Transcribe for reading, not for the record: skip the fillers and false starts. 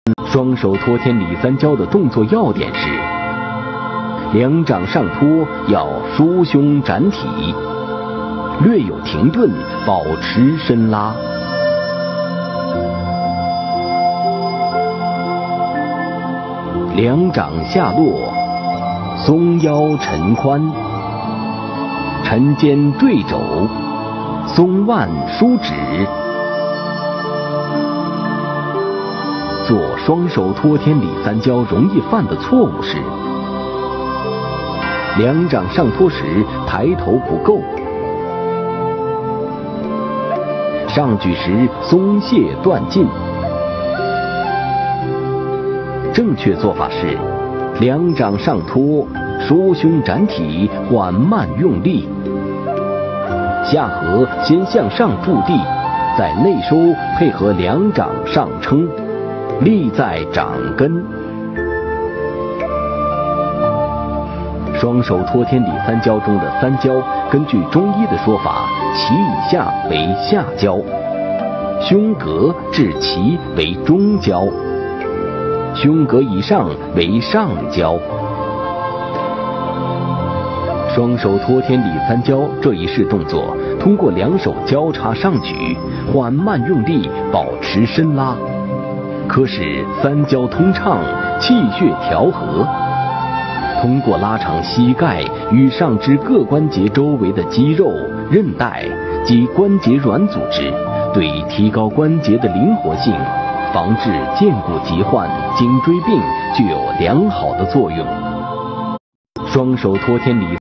双手托天理三交的动作要点是：两掌上托，要舒胸展体，略有停顿，保持伸拉。两掌下落，松腰沉髋，沉肩坠肘，松腕舒指。做双手托天理三交容易犯的错误是：两掌上托时抬头不够，上举时松懈断劲。正确做法是：两掌上托，舒胸展体，缓慢用力，下颌先向上驻地，在内收配合两掌上撑，力在掌根。双手托天理三交中的三交，根据中医的说法，脐以下为下交，胸膈至脐为中交，胸膈以上为上交。双手托天理三交这一式动作，通过两手交叉上举，缓慢用力，保持伸拉，可使三交通畅，气血调和。通过拉长膝盖与上肢各关节周围的肌肉、韧带及关节软组织，对提高关节的灵活性，防治肩骨疾患、颈椎病具有良好的作用。双手托天理